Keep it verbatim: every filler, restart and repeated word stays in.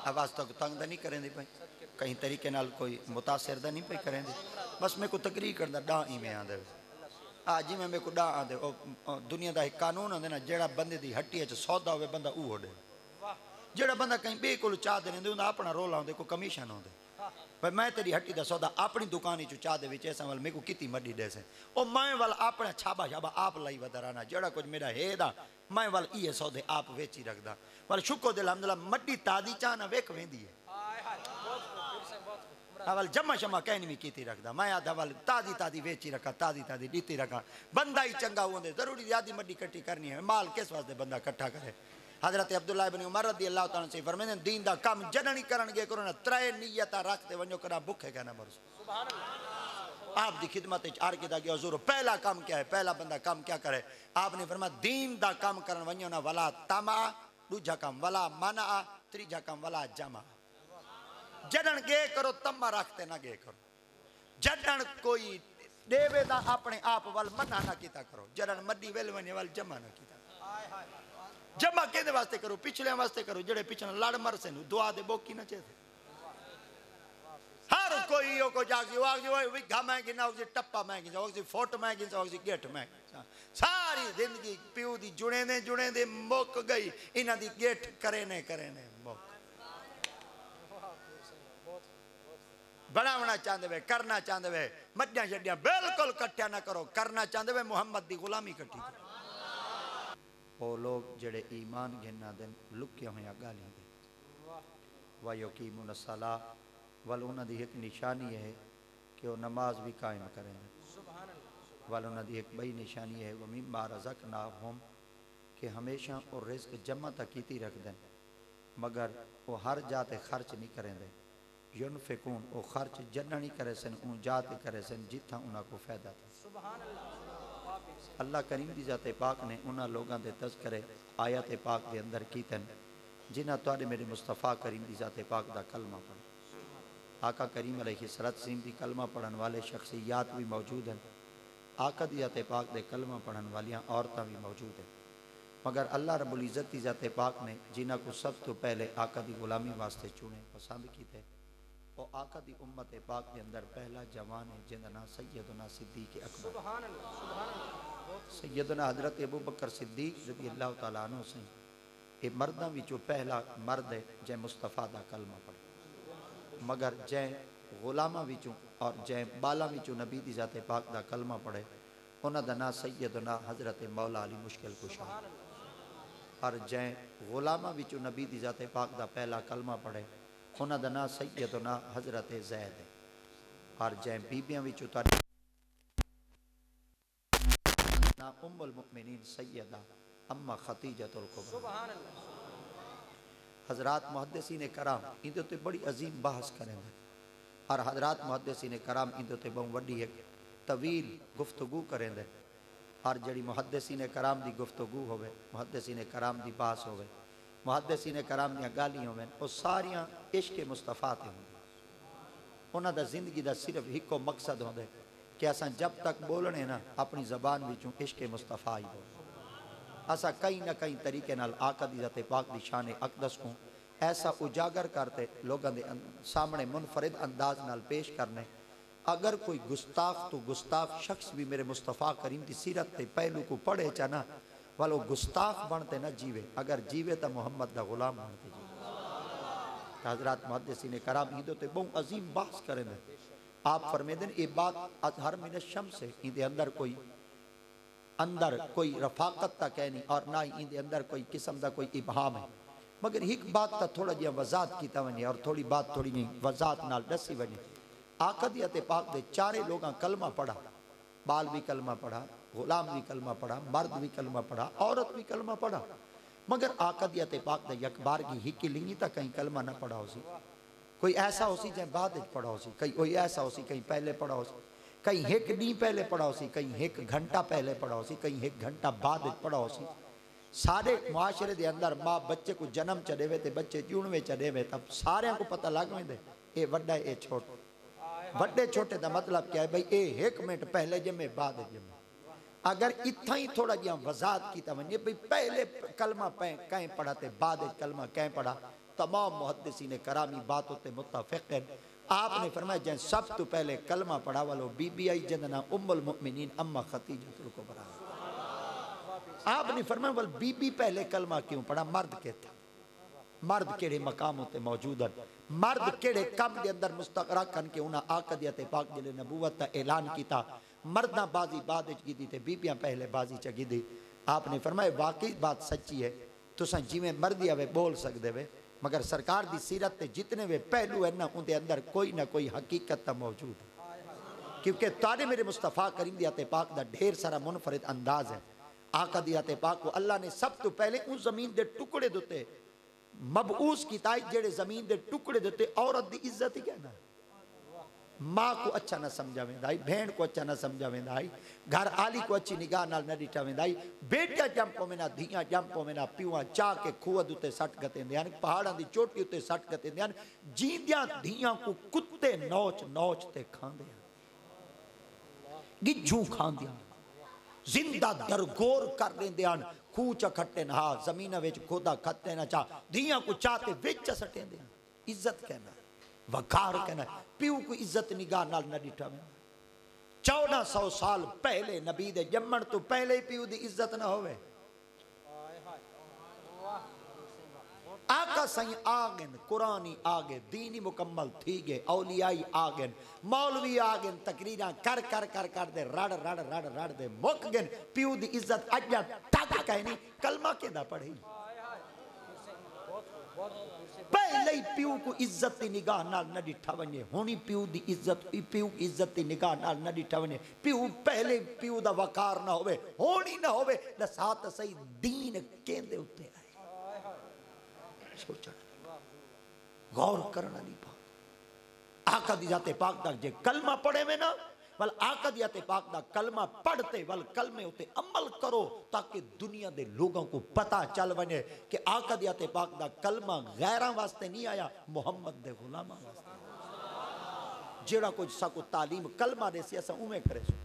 آواز تو تنگ دا نہیں کریں دی پہ کہیں طریقے نال کوئی متاثر دا نہیں پہ کریں دی بس میں کو تقریر کرنا ڈاں ہی میں آدھے آجی میں میں کو ڈاں آدھے دنیا دا ایک قانون آدھے نا جیڑا بندے دی ہٹی ہے سودا ہوئے بندہ اوہ دے جیڑا بندہ کہیں بے کو چاہ دے نہیں دے اپنا رول آدھے کو کمیشن ہو دے بھئی میں تیری ہٹی دا سودا اپنی دکانی چو چاہ دے وچ ایسا وال میں کو کتی مڈی دے سے او میں وال اپنا چھابا چھابا آپ لائی ودرانا جیڑا کچھ میرا ہے دا میں وال یہ سودے آپ ویچی رکھ دا وال شکر دے الحمدللہ مڈی تادی چاہنا ویک ویندی ہے اول جمع شمع کہنی میں کیتی رکھ دا میں آدھا وال تادی تادی ویچی رکھا تادی تادی دیتی رکھا بندہ ہی چنگا ہوندے ضروری زیادی مڈی کٹی کرنی ہے مال کس واسطے بندہ کٹھا کرے حضرت عبداللہ ابن عمر رضی اللہ تعالیٰ سے فرمیدیں دین دا کام جننی کرن گے کرنا ترائے نیتا رکھتے ونجو کرنا بکھے کہنا مرسو آپ دی خدمت چار کی دا گیا حضور پہلا کام کیا ہے پہلا بندہ کام کیا کرے آپ نے فرمایا دین دا کام کرن ونجو نا ولا تاما دوجہ کام ولا منع تریجہ کام ولا جمع جنن گے کرو تمہ رکھتے نہ گے کرو جنن کوئی دیوے دا اپنے آپ وال منع نہ کیتا کرو جنن مڈی ویل ونجے وال جمع نہ کیتا جمع کہنے واسطے کرو پچھلے واسطے کرو جڑے پچھلے لڑ مر سے نو دعا دے بوکی نہ چاہتے ہر کوئی یو کو جاگزی واگزی وی گھا میں گنا واگزی ٹپا میں گنا واگزی فوٹ میں گنا واگزی گیٹ میں گنا ساری زندگی پیو دی جڑے دے جڑے دے موک گئی انہ دی گیٹ کرینے کرینے موک بناونا چاندے وے کرنا چاندے وے مجھیاں شدیاں بالکل کٹھیا نہ کرو کرنا چاندے وے محمد دی غلامی کٹھی کرو وہ لوگ جڑے ایمان گھننا دیں لکیا ہویا گالیاں دیں وَيُقِيمُونَ الصَّلَاةَ والونا دی ایک نشانی ہے کہ وہ نماز بھی قائم کریں والونا دی ایک بئی نشانی ہے وَمِمَّا رَزَقْنَاهُمْ کہ ہمیشہ اور رزق جمع تکیتی رکھ دیں مگر وہ ہر جاتے خرچ نہیں کریں دیں ينفقون وہ خرچ جنہ نہیں کرے سن ان جاتے کرے سن جتھا انہاں کو فائدہ تھا اللہ کریم دی ذات پاک نے انہاں لوگاں دے تذکرے آیات پاک دے اندر کیتن جنہاں توڑے میرے مصطفیٰ کریم دی ذات پاک دا کلمہ پڑھ آقا کریم علیہ السلام دی کلمہ پڑھن والے شخصیات بھی موجود ہیں آقا دی ذات پاک دے کلمہ پڑھن والیاں عورتاں بھی موجود ہیں مگر اللہ رب العزت دی ذات پاک نے جنہاں کو سب تو پہلے آقا دی غلامی واسطے چونے پسند کی تھے وہ آقا دی امت پاک کے اندر پہلا جوان ہے جنہاں سیدنا صدیق اکبر سیدنا حضرت ابو بکر صدیق رضی اللہ تعالیٰ عنہ سے یہ مردہ وچو پہلا مرد ہے جے مصطفیٰ دا کلمہ پڑھے مگر جے غلامہ وچو اور جے بالا وچو نبی دی ذات پاک دا کلمہ پڑھے انہاں دا نا سیدنا حضرت مولا علی مشکل کشا اور جے غلامہ وچو نبی دی ذات پاک دا پہلا کلمہ پڑھے انہاں دا نا سیدنا حضرت زید ہے اور جے بیبیاں وچو تاری نا ام المؤمنین سیدہ اما خطیجۃ الکبریٰ حضرات محدثین کرام اندھے تو بڑی عظیم بحث کریں گے اور حضرات محدثین کرام اندھے تو بہت وڈی ایک طویل گفتگو کریں گے اور جڑی محدثین کرام دی گفتگو ہوئے محدثین کرام دی بحث ہوئے محدثین کرام دیا گالی ہوئے وہ ساریاں عشق مصطفیٰ تے ہوں انہاں دا زندگی دا صرف ہکو مقصد ہوں دے کہ اساں جب تک بولنے نا اپنی زبان وچوں عشق مصطفیٰ ہی ہو اساں کئی نہ کئی طریقے نال آقا دی ذات پاک دی شان اقدس کو ایسا اجاگر کرتے لوگاں دے سامنے منفرد انداز نال پیش کرنے اگر کوئی گستاخ تو گستاخ شخص بھی میرے مصطفیٰ کریم دی سیرت تے پہلو کو پڑھے چانا والو گستاخ بنتے نہ جیوے اگر جیوے تا محمد دا غلام بنتے جیوے حضرات محدثین کرام ہی تے بہت عظیم بحث کریں دے آپ فرمے دیں یہ بات اظہر من الشمس سے ہی دے اندر کوئی اندر کوئی رفاقت تا کہنی اور نہ ہی دے اندر کوئی قسم دا کوئی ابہام ہے مگر ایک بات تا تھوڑا جیا وضاحت کی تاونی اور تھوڑی بات تھوڑی نہیں وضاحت نال دسی ونی آقا دیت پاک دے چارے لوگاں کلمہ پڑھا بال بھی کلمہ پڑھا غلام بھی کلمہ پڑھا مرد بھی کلمہ پڑھا عورت بھی کلمہ پڑھا مگر آقا دیت پاک دے یک بار کی ہی کی لنگی تا کہیں کلمہ نہ پڑھا ہو سی کوئی ایسا ہو سی جائے بعد پڑھا ہو سی کوئی ایسا ہو سی کہیں پہلے پڑھا ہو سی کہیں ایک نہیں پہلے پڑھا ہو سی کہیں ایک گھنٹہ پہلے پڑھا ہو سی کہیں ایک گھنٹہ بعد پڑھا ہو سی سارے معاشرے دے اندر ماں بچے کو جنم چڑھے ہوئے تے بچے جونوے چڑھے ہوئے تب سارے کو پتہ لگ میں دے اے وڈا اے چھوٹ وڈے چھوٹے دا مطلب کیا ہے بھئی اے ایک منٹ پہلے جمعے بعد جمعے اگر اتھا ہی تھوڑا جہاں وضاحت کی تمہیں بھئی پہلے کلمہ کہیں پڑھا تے بعد کلمہ کہیں پڑھا تو تمام محدثین کرامی باتوں تے متفق ہیں۔ آپ نے فرمایا جن سب تو پہلے کلمہ پڑھا والو بی بی آئی جندنا ام المؤمنین اما خدیجہ الکبریٰ۔ آپ نے فرمایا ول بی بی پہلے کلمہ کیوں پڑھا؟ مرد کے تھا، مرد کیڑے مقاموں تے موجود ہیں، مرد کیڑے کم دے اندر مستقرہ کن کے انہاں آقدیت پاک جلے نبوت تا اعلان کیتا، مردہ بازی بعد وچ گی دی تے بیبیاں پہلے بازی چگی دی۔ آپ نے فرمایا واقعی بات سچی ہے، تساں جویں مرضی آوے بول سکدے وے، مگر سرکار دی سیرت تے جتنے وے پہلو ہیں نا ان دے اندر کوئی نہ کوئی حقیقت تا موجود ہے، کیونکہ تانے میرے مصطفیٰ کریم دیات پاک دا ڈھیر سارا منفرد انداز ہے۔ آقا دیات پاک کو اللہ نے سب تو پہلے ان زمین دے ٹکڑے دیتے مبعوث کی تائی جڑے زمین دے ٹکڑے دیتے عورت دی عزت ہی کہنا ہے۔ ماں کو اچھا نہ سمجھا ویندائی، بہن کو اچھا نہ سمجھا ویندائی، گھر آلی کو اچھی نگاہ نال نہ ڈیٹا ویندائی، بیٹیا جمپوں میں نہ دھیاں جمپوں میں نہ پیوان چاہ کے کھوہ دوتے سٹ گتے دیان، پہاڑاں دی چوٹی ہوتے سٹ گتے دیان، جیندیاں دھیاں کو کتے نوچ نوچ تے کھان دیان، گجھوں کھان دیان، زندہ درگور کر دیں دیان، کوچا کھٹے نہ زمینہ ویچ کھودا کھتے نہ چاہ، دھیاں کو چاہتے ویچ سٹیں دیان۔ عزت کہنا ہے، وقار کہنا ہے، پیو کو عزت نگاہ نال نہ ڈیٹھا میں۔ چودہ سو سال پہلے نبی دے جمن تو پہلے ہی پیو دی عزت نہ ہوئے۔ آقا سائیں آگن، قرآنی آگن، دینی مکمل تھی گئے، اولیائی آگن، مولوی آگن، تقریران کر کر کر کر دے رڑ رڑ رڑ رڑ دے مک گن، پیو دی عزت اجا ٹک کہنی، کلمہ کے دا پڑھی۔ پہلے ہی پیو کو عزت دی نگاہ نال نہ ڈٹھا ونجے، ہونی پیو دی عزت، پیو کی عزت دی نگاہ نال نہ ڈٹھا ونجے، پیو پہلے پیو دا وقار نہ ہوئے، ہونی نہ ہوئے، لسات سہی دین کیندے ہوتے آئے۔ سوچا غور کرنا نہیں پاک آقا دی ذات پاک دا جے کلمہ پڑھے میں نا ول آقا دی ذات پاک دا کلمہ پڑھتے ول کلمے ہوتے عمل کرو تاکہ دنیا دے لوگوں کو پتہ چل بنے کہ آقا دی ذات پاک دا کلمہ غیران واسطے نہیں آیا، محمد دے غلامہ واسطے جیڑا کچھ سا کو تعلیم کلمہ دے سی ایسا اومیں کرے سو